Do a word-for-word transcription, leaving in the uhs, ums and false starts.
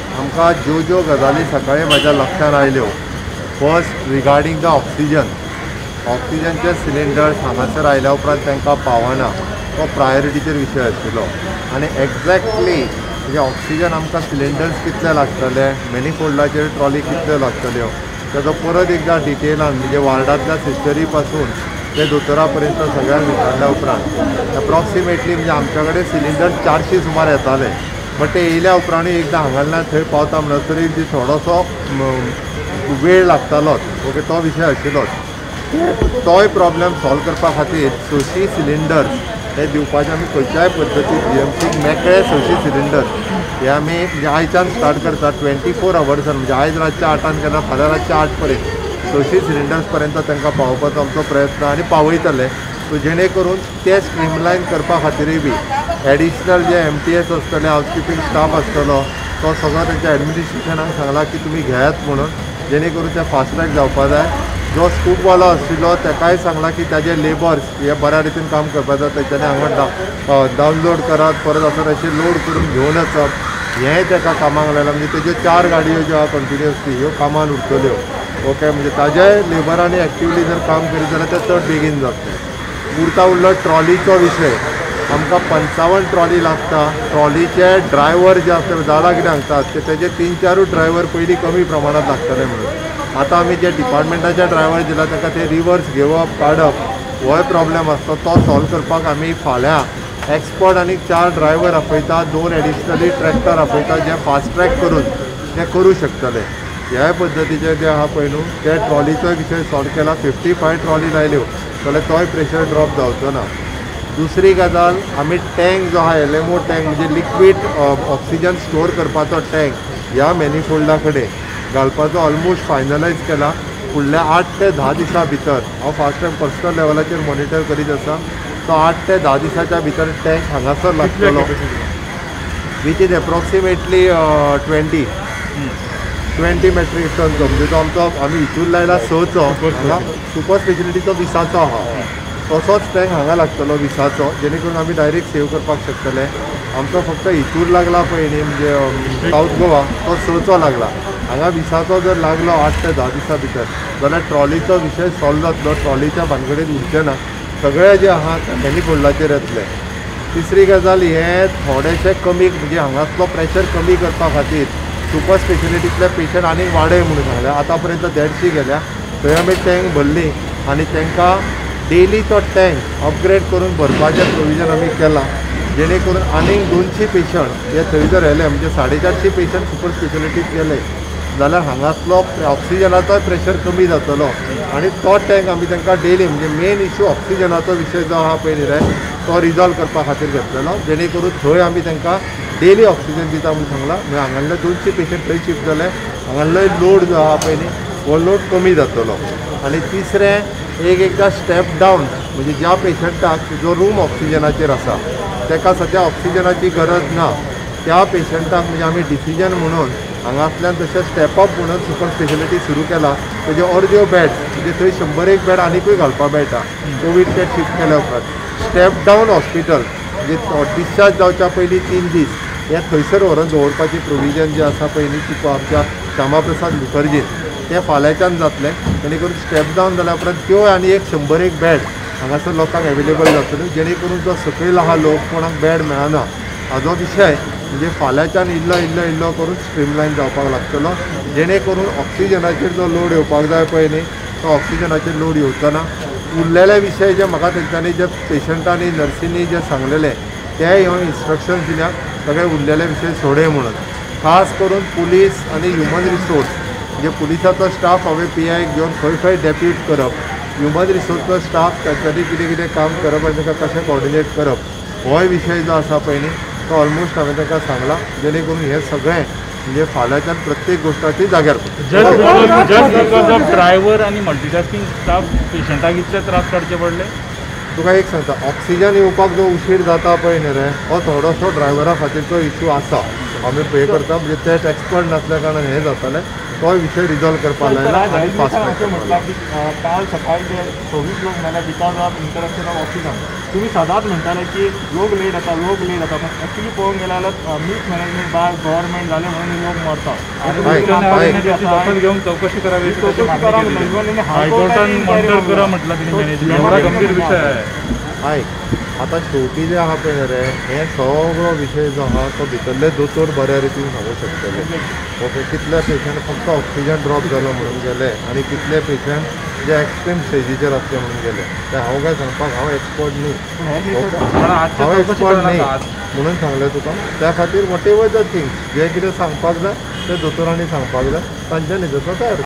आमकां ज्यो ज्यो गजाली सकाळीं म्हज्या लक्षान आयल्यो, फर्स्ट रिगार्डींग द ऑक्सिजन ऑक्सिजनचे सिलिंडर्स हांगासर आयल्या उपरांत तांकां पावना, तो प्रायोरिटीचेर विशय आशिल्लो. आनी एक्झॅक्टली म्हणजे ऑक्सिजन आमकां सिलिंडर्स कितले लागतले, मॅनिफोल्डाचेर ट्रॉली कितल्यो लागतल्यो, ताजो परत एकदां डिटेलान म्हणजे वार्डांतल्या सिस्टरी पासून ते दोतोरा पर्यंत सगळ्यांक विचारल्या उपरांत एप्रॉक्सिमेटली म्हणजे आमच्या कडेन सिलिंडर चारशीं सुमार येताले, बट ते येयल्या उपरांत एकदां हांगाल्यान थंय पावता म्हणसरी जी थोडोसो वेळ लागतालोच. ओके, तो विशय आशिल्लोच. तोय प्रॉब्लेम सॉल्व करपा खातीर सशीं सिलिंडर्स हे दिवपाचे आमी खंयच्याय पद्दतीन जी एम सीक मेकळे सशीं सिलिंडर हे आमी म्हणजे आयच्यान स्टार्ट करता ट्वेंटी फोर अवर्सान म्हणजे आयज रातच्या आठान केन्ना फाल्यां रातच्या आठ पर्यंत सशीं सिलिंडर्स पर्यंत तांकां पावोवपाचो आमचो प्रयत्न आनी पावयतले. सो जेणे करून ते स्ट्रीमलायन करपा खातीरूय B additional J M T S आसतले, हावजकिपींग स्टाफ आसतलो, तो सगळो तेंच्या एडमिनिस्ट्रेशनाक सांगला की तुमी घेयात म्हणून, जेणे करून ते फास्ट ट्रॅक जावपा जाय. जो स्कूपवालो आशिल्लो ताकाय सांगला की ताजे लेबर्स हे बऱ्या रितीन काम करपा जाय, तेच्यांनी हांगा डावनलोड करात, परत असो तशें लोड करून घेवन वचप, हेंय ताका कामाक लायला. म्हणजे तेज्यो चार गाडयो ज्यो आहा कंटिन्युअसली ह्यो कामान उरतल्यो. ओके, म्हणजे ताज्याय लेबरांनी एक्टिवली जर काम करीत जाल्यार तें चड बेगीन जातलें. उरता उरलो ट्रॉलीचो विशय. आमकां पंचावन्न ट्रॉली लागता. ट्रॉलीचे ड्रायव्हर जे आसता झाडां कितें सांगतात ते तेजे तीन चारूच ड्रायव्हर पयलीं कमी प्रमाणांत लागतले म्हणून. आतां आमी जे डिपार्टमेंटाचे ड्रायव्हर दिला ताका ते रिवर्स घेवप काडप होय प्रॉब्लेम आसता. तो सॉल्व करपाक आमी फाल्यां एक्सपर्ट आनी चार ड्रायव्हर आपयता, दोन एडिशनली ट्रॅक्टर आपयता जे फास्ट ट्रॅक करून ते करूं शकतले. ह्या पद्दतीचे जे आहा पळय न्हू ते ट्रॉलीचो विशय सॉल्व केला. फिफ्टी फाय ट्रॉली लायल्यो जाल्यार तोय प्रेशर ड्रॉप जावचो ना. दुसरी गजाल, आमी टँक जो आहा एल एम ओ टँक म्हणजे लिक्वीड ऑक्सिजन स्टोर करपाचो टँक ह्या मॅनिफोल्डा कडेन घालपाचो ऑलमोस्ट फायनलायज केला. फुडल्या आठ ते धा दिसां भितर हांव फास्ट टायम पर्सनल लेवलाचेर मॉनिटर करीत आसा. तो आठ ते धा दिसाच्या भितर टँक हांगासर लागतलो, which is approximately twenty twenty metric टनचो. म्हणजे तो आमचो आमी हितून लायला सचो सुपर स्पेशलिटीचो विसाचो आहा, तसोच टँक हांगा लागतलो विसाचो, जेणे करून आमी डायरेक्ट सेव करपाक शकतले. आमचो फक्त हितूर लागला पळय न्ही म्हणजे सावथ गोवा तो सचो लागला. हांगा विसाचो जर लागलो आठ ते धा दिसां भितर जाल्यार ट्रॉलीचो विशय सॉल्व जातलो. ट्रॉलीच्या भानगडीत उरचें ना, सगळे जे आहा ते मॅनिफोल्डाचेर येतले. तिसरी गजाल, हे थोडेशे कमी म्हणजे हांगासलो प्रेशर कमी करपा खातीर सुपर स्पेशलिटींतले पेशंट आनीक वाडय म्हणून सांगले. आतां पर्यंत देडशी गेल्या. थंय आमी टँक भरली आनी तांकां डेली तो टँक अपग्रेड करून भरपाचें प्रोविजन आमी केलां, जेणे करून आनीक दोनशी पेशंट हे थंय जर येले म्हणजे साडे चारशी पेशंट सुपर स्पेशलिटींत गेले जाल्यार हांगासलो ऑक्सिजनाचोय प्रेशर कमी जातलो. आनी तो टँक आमी तांकां डेली म्हणजे मेन इशू ऑक्सिजनाचो विशय जो आहा पळय न्ही रे तो रिजॉल्व करपा खातीर घेतलेलो, जेणे करून थंय आमी तांकां डेली ऑक्सिजन दिता म्हणून सांगला. म्हणजे हांगासले दोनशी पेशंट थंय शिफ्ट जाले, हांगासलोय लोड जो आहा पळय न्ही हो लोड कमी जातलो. आनी तिसरें, एक एकदां स्टेप डावन म्हणजे ज्या पेशंटाक जो रूम ऑक्सिजनाचेर आसा ताका सद्या ऑक्सिजनाची गरज ना त्या पेशंटाक म्हणजे आमी डिसिजन म्हणून हांगासल्यान तशें स्टेप अप म्हणून सुपर स्पेशलिटी सुरू केला. तेजे अर्द्यो बेड म्हणजे थंय शंबर एक बेड आनीकूय घालपाक मेळटा कोवीड बेड शिफ्ट केल्या उपरांत. स्टेप डावन हॉस्पिटल म्हणजे डिस्चार्ज जावच्या पयलीं तीन दीस हे थंयसर व्हरून दवरपाची प्रोविजन जें आसा पळय न्ही ती आमच्या श्यामा प्रसाद मुखर्जीन तें फाल्यांच्यान जातलें. जेणे करून स्टेप डावन जाल्या उपरांत त्यो आनी एक शंबर एक बेड हांगासर लोकांक एवेलेबल जातल्यो, जेणे करून जो सकयल आहा लोक कोणाक बेड मेळना हाजो विशय म्हणजे फाल्यांच्यान इल्लो इल्लो इल्लो करून स्ट्रीमलायन जावपाक लागतलो, जेणे करून ऑक्सिजनाचेर जो लोड येवपाक जाय पळय न्ही तो ऑक्सिजनाचेर लोड येवचो ना. उरलेले विशय जे म्हाका तेंच्यांनी जे पेशंटांनी नर्सींनी जे सांगलेले ते ह्यो इन्स्ट्रक्शन्स दिल्या सगळे उरलेले विशय सोडय म्हणून. खास करून पुलीस आनी ह्युमन रिसोर्स म्हणजे पुलिसाचो स्टाफ हांवें पी आयक घेवन खंय खंय डेप्यूट करप, ह्युमन रिसोर्सचो स्टाफ तांच्यांनी कितें कितें काम करप आनी ताका कशें कॉर्डिनेट करप होय विशय जो आसा पळय न्ही तो ऑलमोस्ट हांवें तांकां सांगला, जेणे करून हे सगळें म्हणजे फाल्यांच्यान प्रत्येक गोश्टाची जाग्यार जस्ट बिकॉज ऑफ ड्रायव्हर आनी मल्टीटास्किंग स्टाफ पेशंटाक इतले त्रास काडचे पडले. तुका एक सांगता, ऑक्सिजन येवपाक जो उशीर जाता पळय न्ही रे हो थोडोसो ड्रायव्हरा खातीरचो इशू आसा. आमी पे करता म्हणजे तेच एक्सपर्ट नसल्या कारणान हें जातालें तो विशय रिजॉल्व करपाक लायला आनी फास्ट असे म्हटलं की अ, काल सकाळी जे सव्वीस लोक मेले because of interruption of oxygen. तुम्ही सदांच म्हणटाले की लोक लेट येता लोक लेट येता पण ॲक्च्युली पळोवंक गेल्यार जाल्यार मिस मॅनेजमेंट बाय गव्हर्मेंट जाले म्हणून लोक मरतात हाय, उच्च हाय. न्यायालयाने त्याची दखल घेऊन चौकशी करावी अशी त्याची चौकशी करा मागणी केली म्हणून हायकोर्टान मॉनिटर करा म्हटलं तिने मॅनेजमेंट एवढा गंभीर विषय आहे. आयक आतां शेवटी जे आहा पळय रे हे सगळो विशय जो आहा तो भितरले दोतोर बऱ्या रितीन सांगूंक शकतले. ओके कितले पेशंट फक्त ऑक्सिजन ड्रॉप जालो म्हणून गेले आनी कितले पेशंट जे एक्स्ट्रीम स्टेजीचेर आसले म्हणून गेले ते हांव काय सांगपाक हांव एक्सपर्ट न्ही. पण आजच्या हांव चौकशी एक्सपर्ट करणार न्ही आहात. म्हणून सांगलें तुका त्या खातीर वॉट एवर द थिंग्स जे कितें सांगपाक जाय ते दोतोरांनी सांगपाक जाय तांच्यानी जसो तयार